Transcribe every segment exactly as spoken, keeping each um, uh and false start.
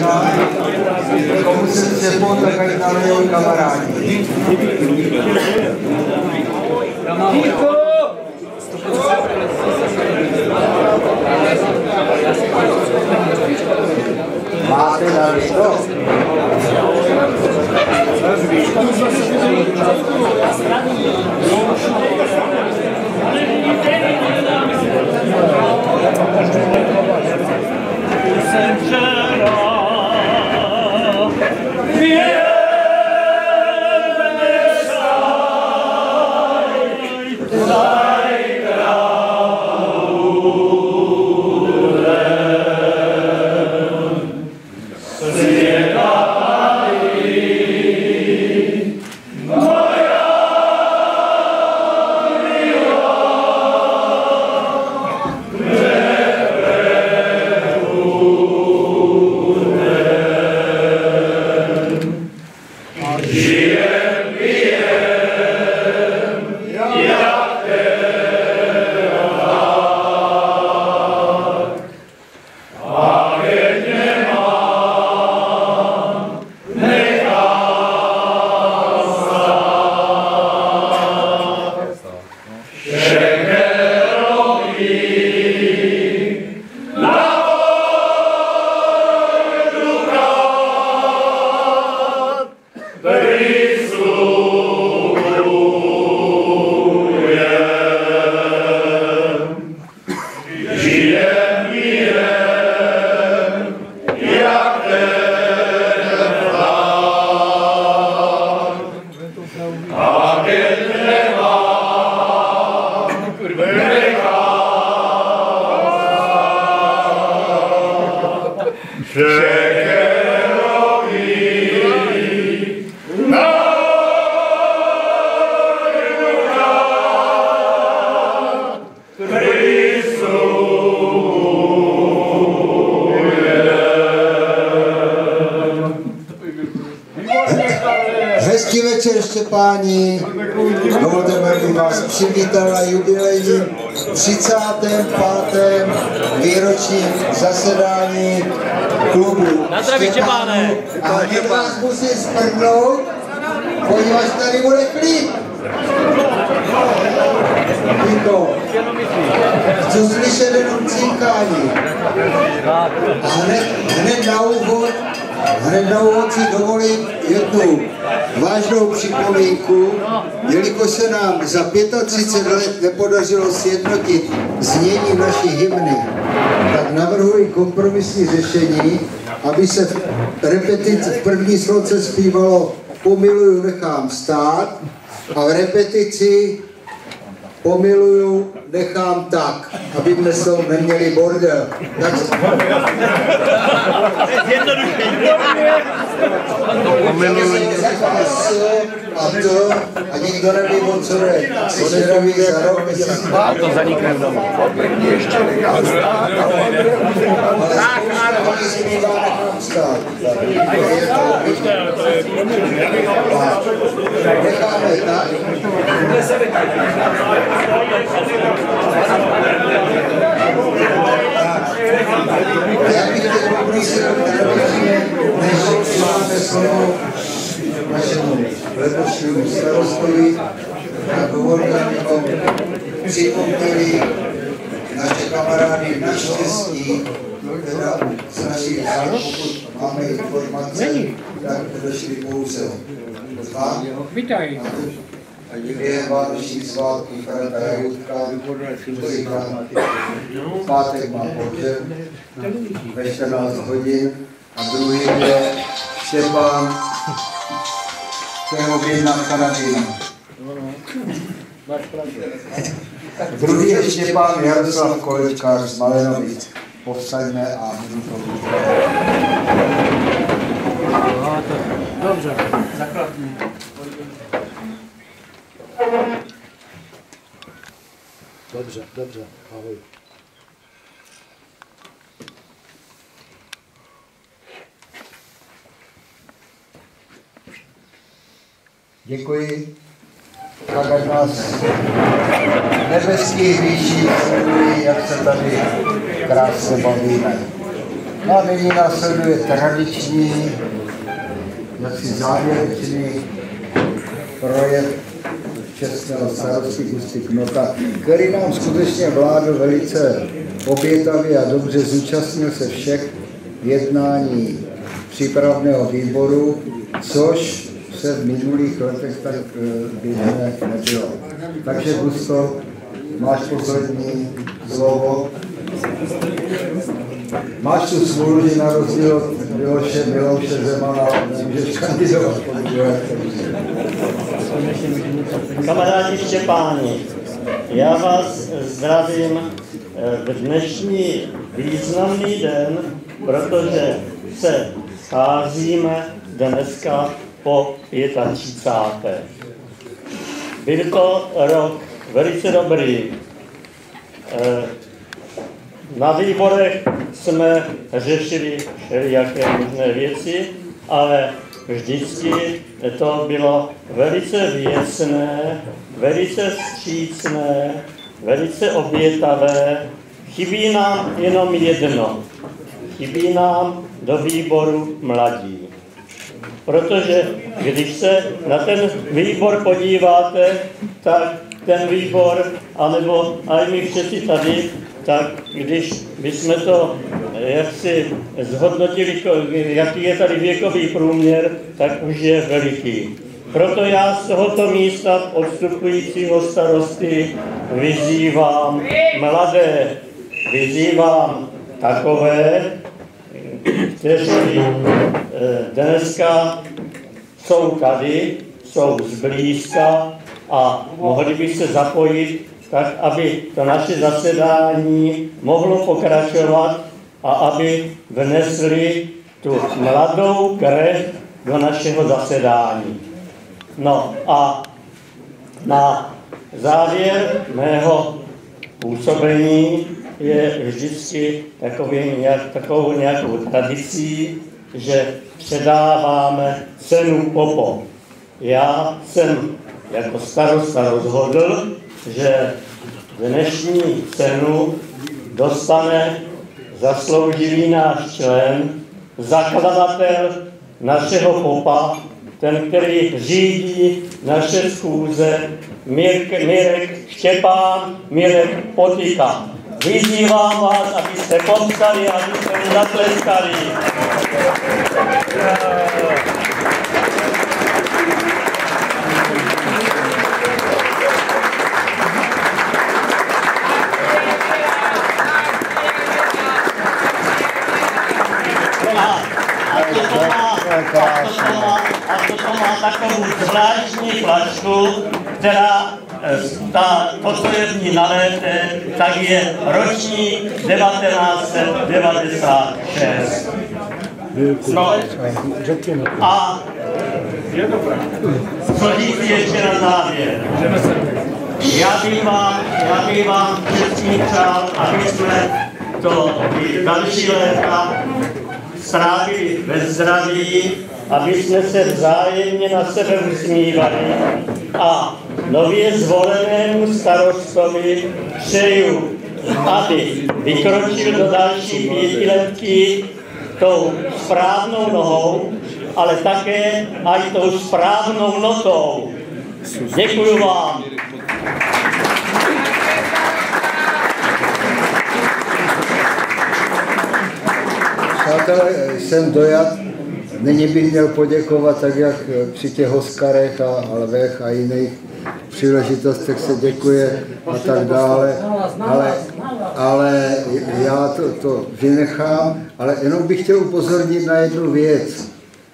Komu se přepol, tak ať nalejou kamarádi. Máte nalito? Hezký večer, Štěpáni. Dovolte mi, abych vás přivítal na jubilejním třicátém pátém výročním zasedání klubu Štěpánů. A hned vás musím sprdnout, poněvadž tady bude klid. Chci slyšet jenom cinkání. A hned, hned na úvod Hned na úvod si dovolím jednu vážnou připomínku, jelikož se nám za třicet pět let nepodařilo sjednotit znění naší hymny, tak navrhuji kompromisní řešení, aby se v repetici v první sloce zpívalo Pomiluju, nechám stát a v repetici Pomiluju, nechám tak, aby dnes to neměli bordel. Tak... Pomiluju, a to, a nikdo neví, o co jde. Jsi zvědavý za rok, jestli... A to zanikne v domu. Ještě nechám stát. Ale oni zpívá, nechám stát. Necháme tak. Já bych teď poprosil tradičně, než máte slovo našemu letošnímu starostovi, a dovolte, abychom připomněli naše kamarády naštěstí, teda z našich dál, pokud máme informace, tak došli pouze dva. Vítaj. Dvě vánoční svátky, Karata Jutka, pátek má pohřeb ve čtrnáct hodin a druhý je Štěpán, kterého vyjedná karanténa. Druhý je Štěpán Jaroslav Kolečkář z Malenovic. Povstaňme a budu to vidět. Dobře, zakladně. Dobře, dobře, ahoj. Děkuji. Tak ať nás nebeský hříší sledují, jak se tady krásně bavíme. A nyní následuje tradiční, jaksi závěrečný projev čestného starosty Gusty Knota, který nám skutečně vládl velice obětavě a dobře, zúčastnil se všech jednání přípravného výboru, což se v minulých letech tak běžné nebylo. Takže Gusto, máš poslední slovo. Máš tu smůlu, že na rozdíl od Miloše, Miloše Zemana nemůžeš kandidovat. Kamarádi Štěpáni, já vás zdravím v dnešní významný den, protože se scházíme dneska po třicáté páté Byl to rok velice dobrý. Na výborech jsme řešili všelijaké možné věci, ale vždycky to bylo velice věcné, velice vstřícné, velice obětavé. Chybí nám jenom jedno. Chybí nám do výboru mladí. Protože když se na ten výbor podíváte, tak ten výbor, anebo i my všichni tady, tak když bychom to jaksi zhodnotili, jaký je tady věkový průměr, tak už je veliký. Proto já z tohoto místa odstupujícího starosty vyzývám mladé, vyzývám takové, kteří dneska jsou tady, jsou zblízka a mohli by se zapojit tak, aby to naše zasedání mohlo pokračovat a aby vnesli tu mladou krev do našeho zasedání. No a na závěr mého působení je vždycky takový nějak, takovou nějakou tradicí, že předáváme cenu Popo. Já jsem jako starosta rozhodl, že dnešní cenu dostane zasloužilý náš člen, zakladatel našeho Popa, ten, který řídí naše schůze, Mirek, Mirek Štěpán, Mirek Potika. Vyzývám vás, abyste povstali, abyste mu zatleskali. A toto má takovou zvláštní flašku, která ta, to, co je v ní nalété, tak je ročník devatenáct set devadesát šest. No, a co říct ještě na závěr? Já bych vám, já bych vám všechny přál, aby jsme to i další léta strávili ve zdraví, aby jsme se vzájemně na sebe usmívali a nově zvolenému starostovi přeju, aby vykročil do další pětiletky tou správnou nohou, ale také i tou správnou notou. Děkuju vám. Přátelé, jsem dojat. Nyní bych měl poděkovat, tak jak při těch Oscarech a Lvech a jiných příležitostech se děkuje a tak dále, ale, ale já to, to vynechám, ale jenom bych chtěl upozornit na jednu věc.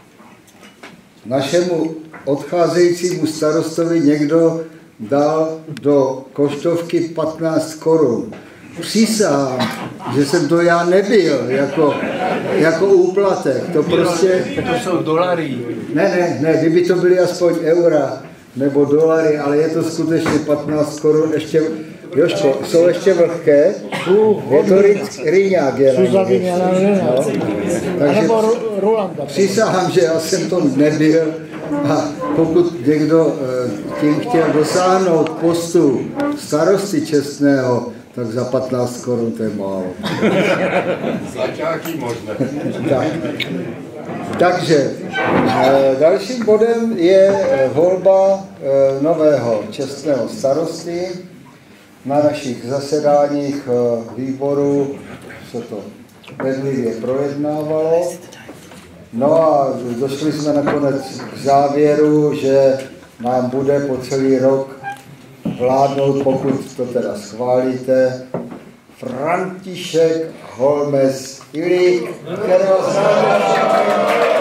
Našemu odcházejícímu starostovi někdo dal do koštovky patnáct korun. Přísahám, že jsem to já nebyl jako, jako úplatek. To prostě... To jsou dolary. Ne, ne, ne, kdyby to byly aspoň eura nebo dolary, ale je to skutečně patnáct korun. Ještě, Jožko, jsou ještě vlhké? Je to rýňák. No. Takže přísahám, že já jsem to nebyl. A pokud někdo tím chtěl dosáhnout postu starosty čestného, tak za patnáct korun to je málo. Začátky možné. Tak. Takže dalším bodem je volba nového čestného starosty. Na našich zasedáních výboru se to bedlivě projednávalo. No a došli jsme nakonec k závěru, že nám bude po celý rok vládnout, pokud to teda schválíte, František Holmes Ilík, kterého známe.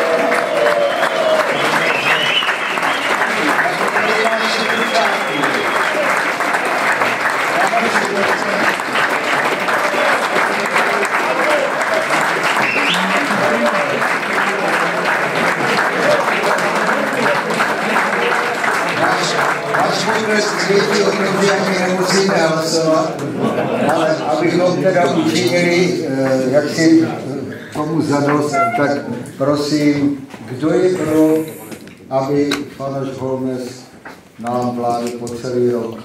Světí o tom, že my nemusíme hlasovat, ale abychom teda učinili jaksi tomu zadost, tak prosím, kdo je pro, aby Fanoš Holmes nám vládl po celý rok?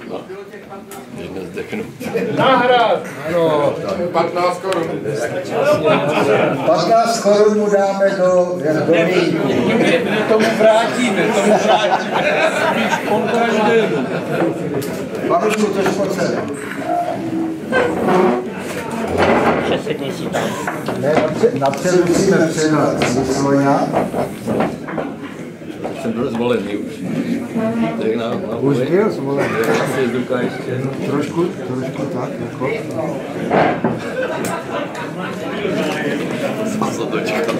Nahrad! Ano. patnáct korun. patnáct korun mu dáme do, do mýtku. My tomu vrátíme, tomu vrátíme. On každému. Panušku, tož po celé. Ne, napřed musíme předat Vysloňa. Jsem byl zvolený už. Tak na, na Už byl zvolený. Asi Duka ještě. Trošku, trošku tak, jako. Jsem se dočkal.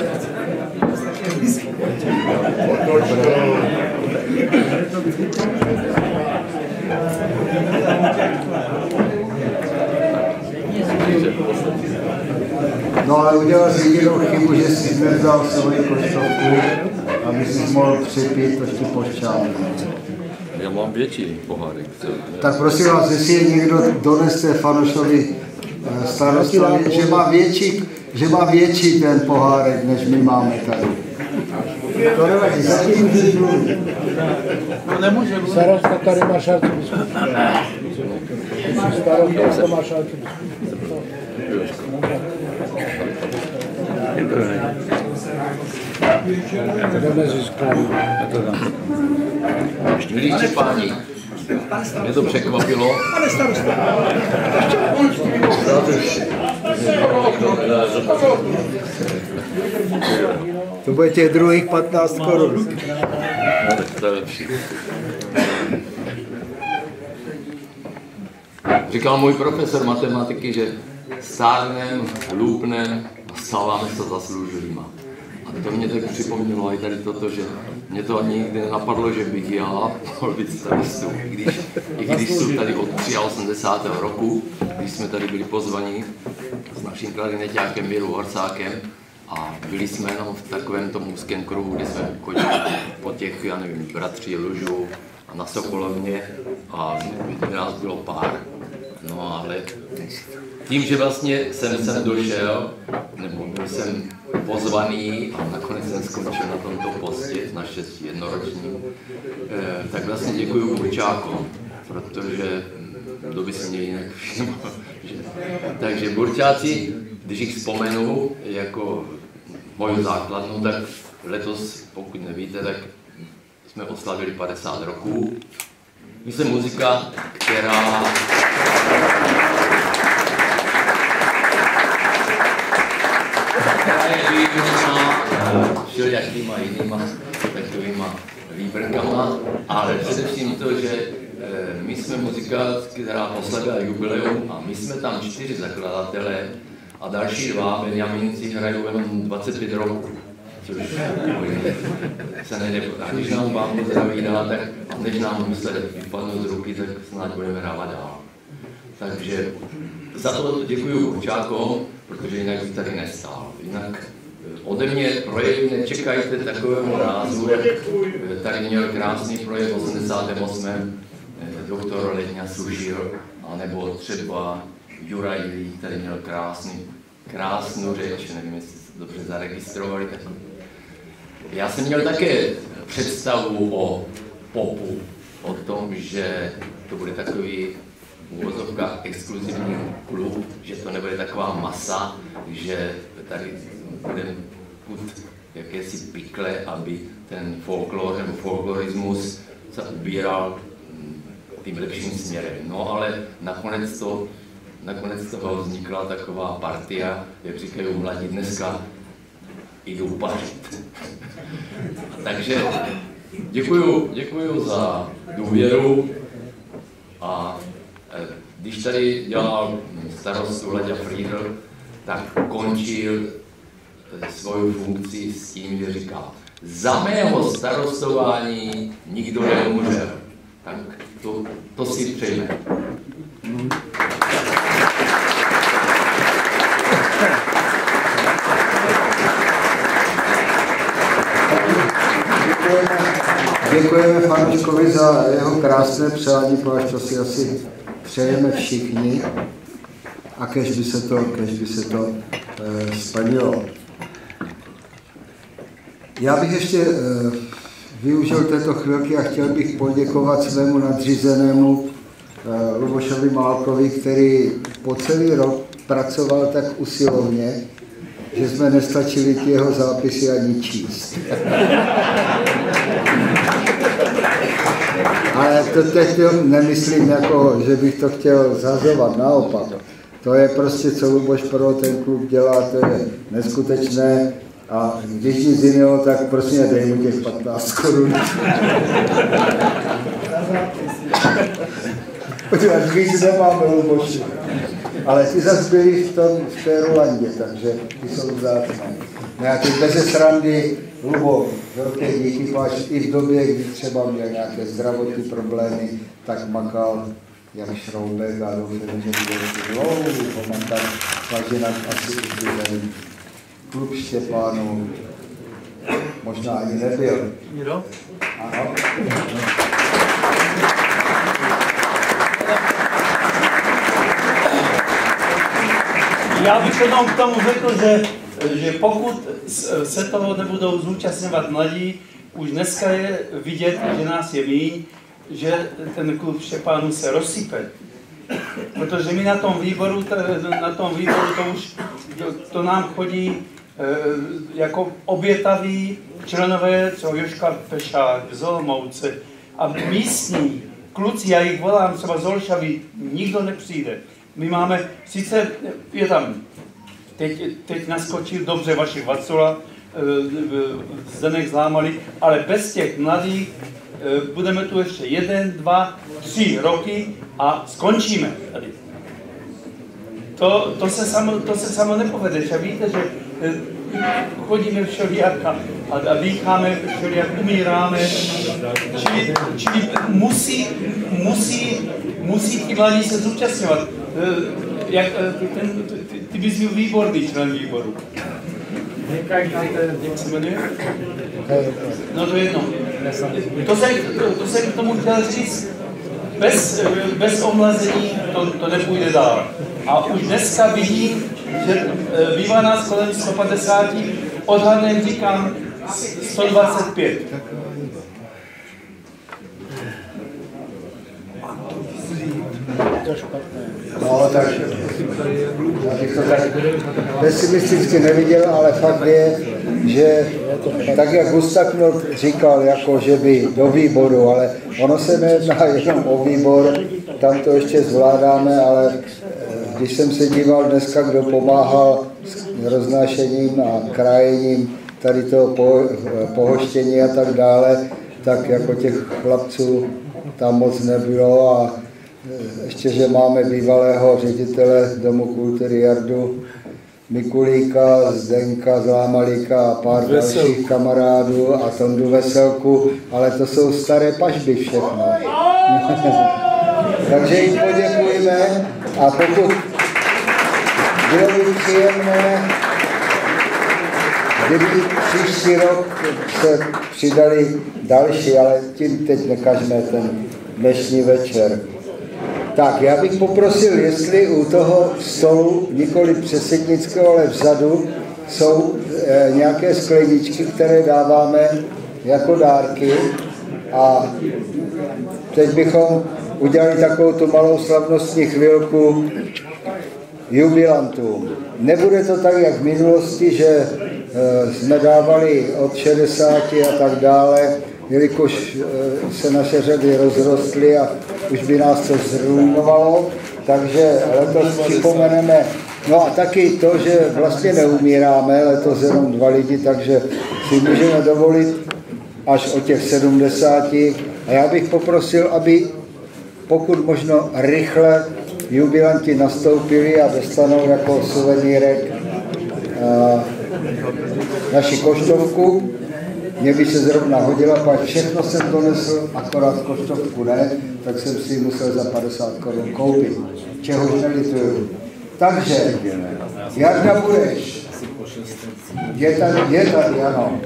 No ale udělal jsi jedinou chybu, že jsi nevzal svoji koštovku, aby jsi mohl připít trošku pošťánu. Já mám větší pohárek. Tak prosím vás, jestli někdo donese Fanošovi starostovi, že má větší, že má větší ten pohárek, než my máme tady. To nevadí, zatím můžeš mluvit. No nemůže. Starosta tady má šartu biskup. Starosta má šartu biskup. To nezískali. Milí páni, mě to překvapilo. Pane starosta. To bude těch druhých patnáct korun. No, to je lepší. Říkal můj profesor matematiky, že stárnem, hloupnem a stáváme se zasloužilýma. A to mě tak připomnělo i tady toto, že mě to ani nikdy nenapadlo, že bych já mohl být starostou. I když, i když jsou tady od osmdesátého třetího roku, když jsme tady byli pozvaní s naším klarineťákem Věrou Horsákem a byli jsme jenom v takovém tom úzkém kruhu, kde jsme chodili po těch, já nevím, bratří Lužu a na Sokolovně a nás bylo pár. No ale tím, že vlastně jsem sem došel, nebo byl jsem pozvaný a nakonec jsem skončil na tomto postě, naštěstí jednoročním, tak vlastně děkuji Burčákům, protože kdo by si mě jinak všiml. Takže Burčáci, když jich vzpomenu jako moju základnu, tak letos, pokud nevíte, tak jsme oslavili padesát roků. Myslím muzika, která která je výjimečná všelijakýma jinýma takovýma výbrkama, ale především to, že my jsme muzika, která oslavila jubileum a my jsme tam čtyři zakladatelé a další dva Benjamínci hrajou jenom dvacet pět roků. Což se nejde, a když nám vám zdraví dá, tak a než nám museli vypadnout z ruky, tak snad budeme hrávat dál. Takže za to děkuji Burčákům, protože jinak bych tady nestál. Jinak ode mě projev nečekajte takového rázu, jak tady měl krásný projev v osmdesátém osmém doktor Ledňa Sušil, anebo třeba Juraj Ilík tady měl krásný, krásnou řeč, nevím, jestli jste dobře zaregistrovali. Tak já jsem měl také představu o popu, o tom, že to bude takový uvozovka exkluzivní klub, že to nebude taková masa, že tady budeme put jakési pikle, aby ten folklor nebo folklorismus se ubíral tím lepším směrem. No ale nakonec, to, nakonec toho vznikla taková partia, jak říkají mladí dneska, jdou pařit. Takže děkuju, děkuju za důvěru a když tady dělal starostu Laďa Friedl, tak končil svou funkci s tím, že říkal, za mého starostování nikdo neumřel. Tak to, to si přejme. Děkujeme Fanečkovi za jeho krásné přání, protože to si asi přejeme všichni a kež by se to, kež by se to e, splnilo. Já bych ještě e, využil této chvilky a chtěl bych poděkovat svému nadřízenému e, Lubošovi Málkovi, který po celý rok pracoval tak usilovně, že jsme nestačili ty jeho zápisy ani číst. Ale to teď nemyslím, jako, že bych to chtěl zhazovat, naopak. To je prostě, co Luboš pro ten klub dělá, to je neskutečné. A když nic jiného, tak prosím, dej mu těch patnáct korun. Protože víc nemáme, Luboši. Ale ty zase byli v, tom, v té Rulandě, takže ty jsou vzácné. Nějaké beze srandy, Lubo, velké díky, páč i v době, kdy třeba měl nějaké zdravotní problémy, tak makal jak šroubek a doufám, že bude dlouho pomakat, takže nám asi uklideli. Klub Štěpánů možná ani nebyl. Nikdo? Ano. Já bych jenom k tomu řekl, že, že pokud se toho nebudou zúčastňovat mladí, už dneska je vidět, že nás je míň, že ten klub Štěpánů se rozsype. Protože my na tom výboru, na tom výboru to už to nám chodí jako obětaví členové, co Joška Pešák z Olomouce a místní kluci, já jich volám třeba z Olšavy, nikdo nepřijde. My máme, sice je tam, teď, teď naskočil dobře Vašek Vacula, Zdeněk Zlámalý, ale bez těch mladých budeme tu ještě jeden, dva, tři roky a skončíme tady. To, to, se samo, to se samo nepovede, že víte, že chodíme všelijak a, a dýcháme všelijak, umíráme, čili, čili musí, musí, musí ti mladí se zúčastňovat. Jak, ten, ty, ty bys byl výborný člen výboru. Jak se jmenuje? No to je jedno. To se, to, to se k tomu chtěl říct. Bez, bez omlazení to, to nepůjde dál. A už dneska vidím, že bývá nás kolem sto padesát, odhadem říkám sto dvacet pět. No, tak já bych to tak pesimisticky neviděl, ale fakt je, že tak jak Hustaknot říkal, jako že by do výboru, ale ono se nejedná jenom o výbor, tam to ještě zvládáme, ale když jsem se díval dneska, kdo pomáhal s roznášením a krájením tady toho pohoštění a tak dále, tak jako těch chlapců tam moc nebylo a ještě, že máme bývalého ředitele Domu kultury Jardu Mikulíka, Zdenka Zlámalíka a pár Veselku. Dalších kamarádů a Tondu Veselku, ale to jsou staré pažby všechno. Takže jim poděkujeme a pokud bylo by příjemné, kdyby příští rok se přidali další, ale tím teď nekažme ten dnešní večer. Tak, já bych poprosil, jestli u toho stolu, nikoli předsednického, ale vzadu, jsou e, nějaké skleničky, které dáváme jako dárky. A teď bychom udělali takovou tu malou slavnostní chvilku jubilantům. Nebude to tak, jak v minulosti, že e, jsme dávali od šedesáti a tak dále, jelikož e, se naše řady rozrostly a už by nás to zruinovalo, takže letos připomeneme, no a taky to, že vlastně neumíráme, letos jenom dva lidi, takže si můžeme dovolit až o těch sedmdesáti. A já bych poprosil, aby pokud možno rychle jubilanti nastoupili a dostanou jako suvenýrek uh, naši koštovku. Mně by se zrovna hodila, pak všechno jsem donesl, akorát koštovku ne, tak jsem si musel za padesát korun koupit, čehož nelituju. Takže, Jarda, budeš? Je tady, je tady, ano.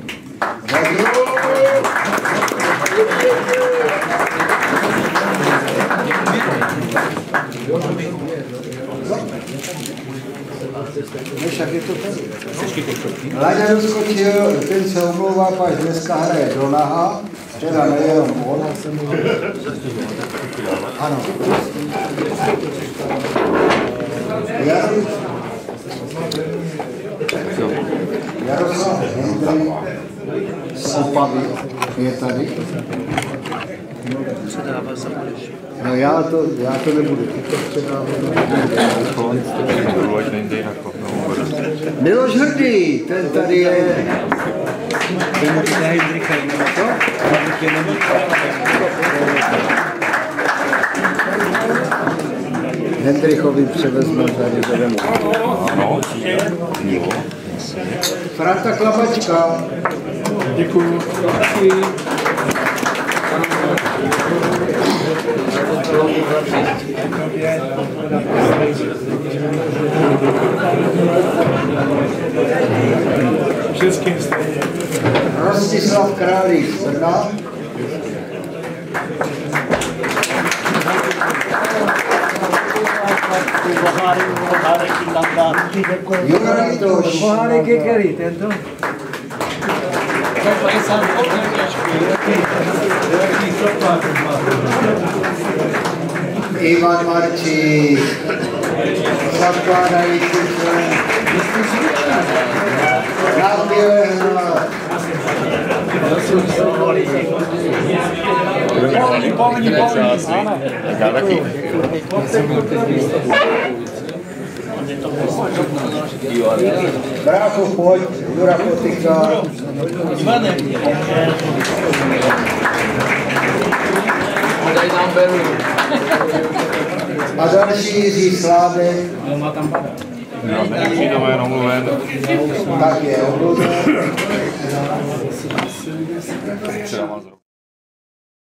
Však je to tady. Láďa doskočil, ten se omlouvá, až dneska hraje do naha, teda nejenom on. Ano. Jaroslav Hendry z Opavy je tady. No já to, já to nebudu. Miloš Hrdý, ten tady je. Hendrychovi převezme tady vedeme. Franta Klapačka. Děkuju. Českým stejně. Rostislav Králík z Brna. Juraj Toš. Pohárek je který, tento? Ivan Marčík, zakládající člen na Bělehrad. Pomní, pomní, pomní, ano. Já taky. Brácho, pojď, Jura Kotyka. Ivane. Tady nám beru. A další Jiří Slávek. Přijďme jenom omluven. Tak je omluven. Třeba